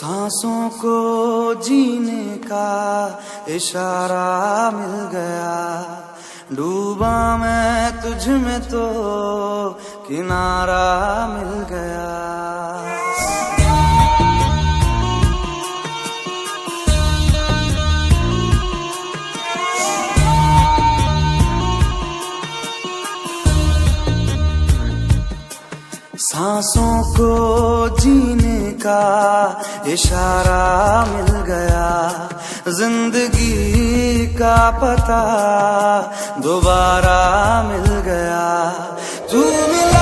सांसों को जीने का इशारा मिल गया, डूबा मैं तुझ में तो किनारा मिल गया। सांसों को जीने का इशारा मिल गया, जिंदगी का पता दोबारा मिल गया। तू मिला